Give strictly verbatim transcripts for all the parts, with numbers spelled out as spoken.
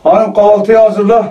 Hanım kahvaltıyı hazırla.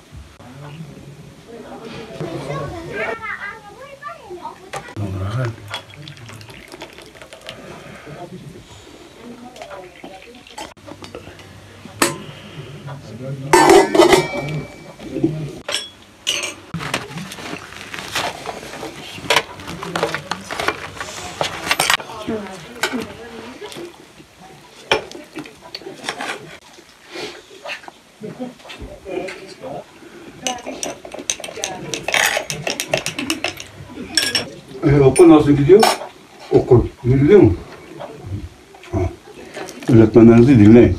Ee, okul nasıl gidiyor? Okul. Gidiyor mu? Ha. Öğretmenlerinizi dinleyin.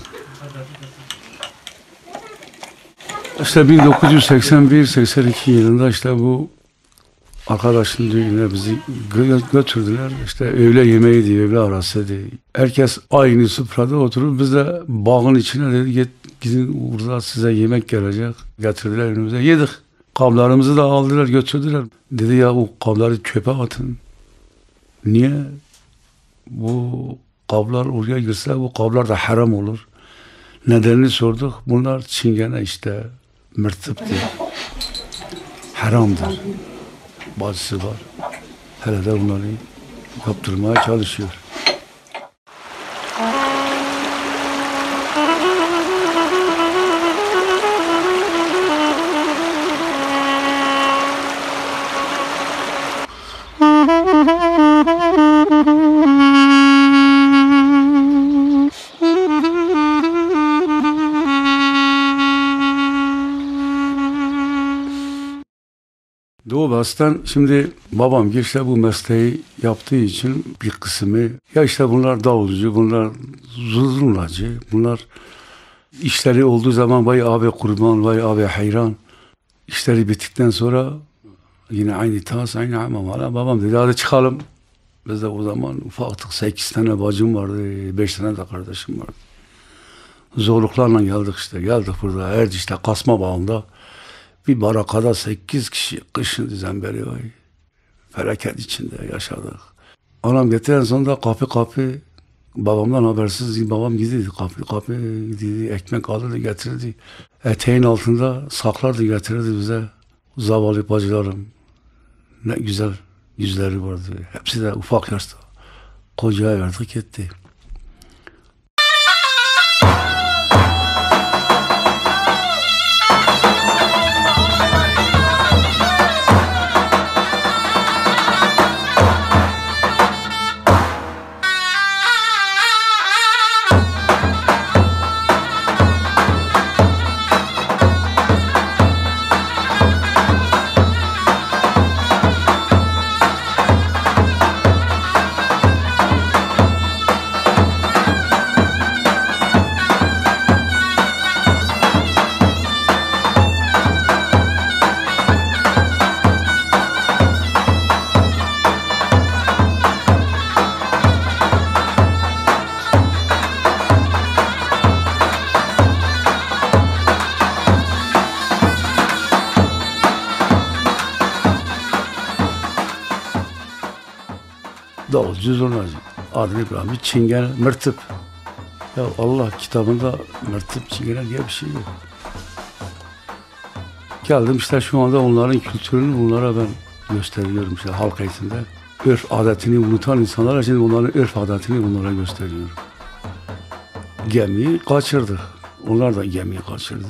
İşte bin dokuz yüz seksen bir seksen iki yılında işte bu arkadaşın düğününe bizi gö götürdüler. İşte öğle yemeği diye, öğle arası diye. Herkes aynı sofrada oturup biz de bağın içine dedi git gidin burada size yemek gelecek. Getirdiler önümüze. Yedik. Kablarımızı da aldılar götürdüler. Dedi ya bu kabları çöpe atın. Niye? Bu kablar oraya girse bu kablar da haram olur. Nedenini sorduk. Bunlar çingene işte mırtıptır. Haramdır. Bazısı var. Hele de bunları yaptırmaya çalışıyor. Doğu Bas'tan şimdi babam işte bu mesleği yaptığı için bir kısmı ya işte bunlar davulcu, bunlar zurnacı, bunlar işleri olduğu zaman vay abi kurban, vay abi hayran. İşleri bittikten sonra yine aynı tas, aynı amamala. Babam dedi hadi çıkalım. Biz de o zaman ufaktık. Sekiz tane bacım vardı, beş tane de kardeşim vardı. Zorluklarla geldik işte. Geldik burada Erciş'te Kasma Bağı'nda. Bir barakada sekiz kişi kışın düzenberi var. Felaket içinde yaşadık. Anam getiren sonunda kapı kapı babamdan habersiz babam gidiyordu. Kapı kapı gidiyordu. Ekmek alırdı getirirdi. Eteğin altında saklardı getirirdi bize. Zavallı bacılarım. Ne güzel yüzleri vardı. Hepsi de ufak yaşta. Kocaya verdik gitti. Davulcu zurnacı. Adını İbrahim Çingene mırtıp. Ya Allah kitabında mırtıp çingene diye bir şey yok. Geldim işte şu anda onların kültürünü bunlara ben gösteriyorum işte halk eğitimde. Örf adetini unutan insanlar için onların örf adetini bunlara gösteriyorum. Gemiyi kaçırdık. Onlar da gemiyi kaçırdı.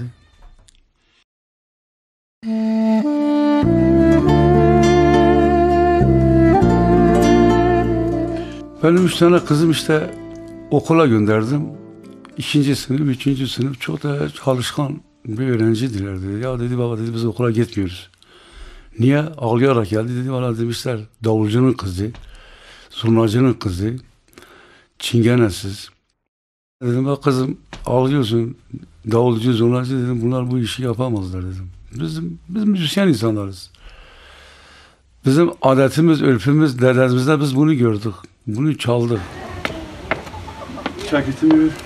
Benim üç tane kızım işte okula gönderdim. İkinci sınıf, üçüncü sınıf çok da çalışkan bir öğrencidiler dedi. Ya dedi baba dedi biz okula gitmiyoruz. Niye? Ağlayarak geldi dedi. Valla demişler davulcunun kızı, zurnacının kızı, çingenesiz. Dedim bak kızım ağlıyorsun, davulcu, zurnacı dedim bunlar bu işi yapamazlar dedim. Bizim, biz müzisyen insanlarız. Bizim adetimiz, örfümüz, dedemizde biz bunu gördük. Bunu çaldık. Ceketimi ver.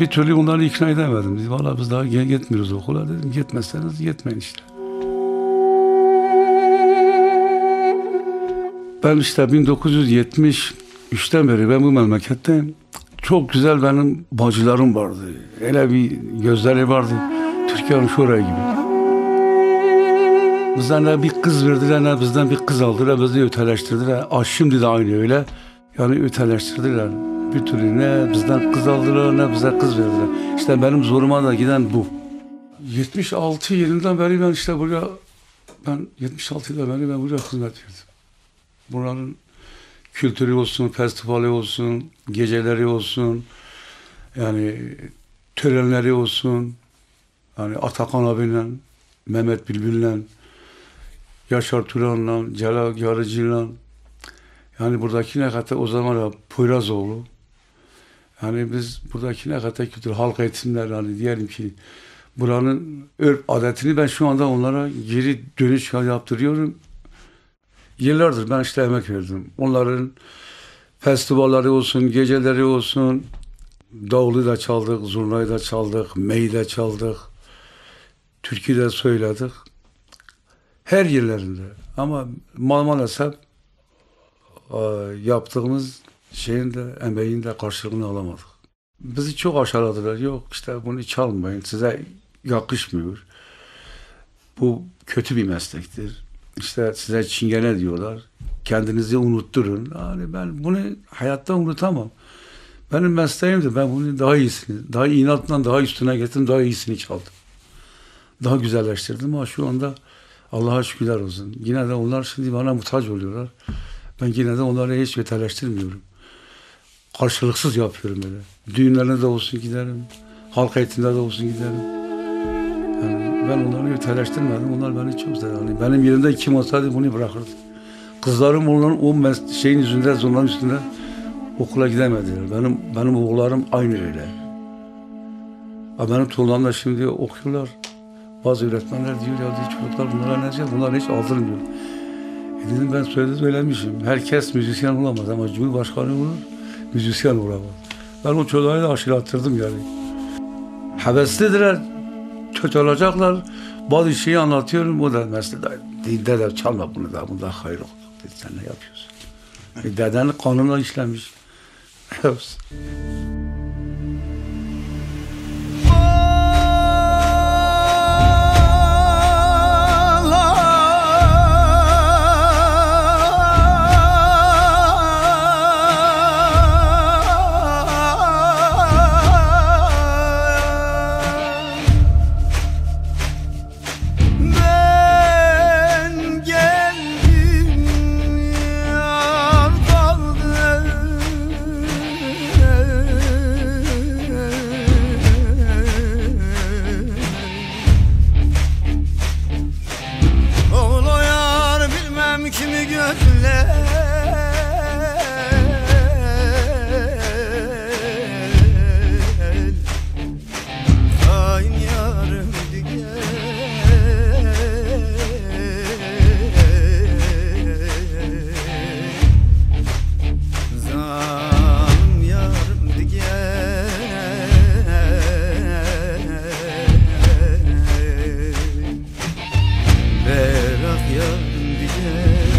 bir türlü onları ikna edemedim. Biz, Vallahi biz daha gitmiyoruz okula dedim. Gitmezseniz gitmeyin işte. Ben işte bin dokuz yüz yetmiş üçten beri ben bu memlekette çok güzel benim bacılarım vardı. Öyle bir gözleri vardı. Türkiye'nin şuraya gibi. Bizden ne bir kız verdiler, ne bizden bir kız aldılar, bizi öteleştirdiler. Ah, şimdi de aynı öyle. Yani öteleştirdiler. Bir türlü ne bizden kız aldılar, ne bize kız verdiler. İşte benim zoruma da giden bu. yetmiş altı yılından beri ben işte buraya, ben yetmiş altı yıldan beri ben buraya hizmet verdim. Buranın kültürü olsun, festivali olsun, geceleri olsun, yani törenleri olsun, yani Atakan abiyle, Mehmet Bülbül'le, Yaşar Turan'la, Celal Yarıcı'yla, yani buradaki ne kadar o zaman da Poyrazoğlu, yani biz buradaki ne kadar kültür, halk eğitimler, hani diyelim ki buranın örf adetini ben şu anda onlara geri dönüş yaptırıyorum. Yıllardır ben işte emek verdim. Onların festivalleri olsun, geceleri olsun, davulu da çaldık, zurnayı da çaldık, meyi de çaldık, türkü de söyledik. Her yerlerinde. Ama maalesef yaptığımız şeyin de, emeğin de karşılığını alamadık. Bizi çok aşağıladılar. Yok işte bunu çalmayın, size yakışmıyor. Bu kötü bir meslektir. İşte size çingene diyorlar. Kendinizi unutturun. Yani ben bunu hayatta unutamam. Benim mesleğimdi. Ben bunu daha iyisini, daha inatla daha üstüne getirdim, daha iyisini çaldım. Daha güzelleştirdim ama şu anda Allah'a şükürler olsun. Yine de onlar şimdi bana muhtaç oluyorlar. Ben yine de onları hiç öteleştirmiyorum. Karşılıksız yapıyorum böyle. Düğünlerine de olsun giderim. Halk eğitiminde de olsun giderim. Yani ben onları öteleştirmedim. Onlar beni çok sever. Yani benim yerimde kim olsaydı bunu bırakırdı. Kızlarım onların o şeyin yüzünde, zorların üstünde okula gidemediler. Benim benim oğullarım aynı öyle. Benim torunlarım da şimdi okuyorlar. Bazı öğretmenler diyor ya diyor, çocuklar bunlara ne diyecek? Bunlar hiç aldırmıyor. E dedim ben söyledi söylemişim. Herkes müzisyen olamaz ama Cumhurbaşkanı olur, müzisyen olamaz. Ben o çocuğa da aşılattırdım yani. Heveslidirler, kötü olacaklar. Bazı şeyi anlatıyorum, o da mesela dede de çalma bunu da, bunda hayır yok. Dedi, sen ne yapıyorsun? E, dedenin kanına işlemiş. Kimi gözler hain yarım diye zalim yarım diye berak yarım diye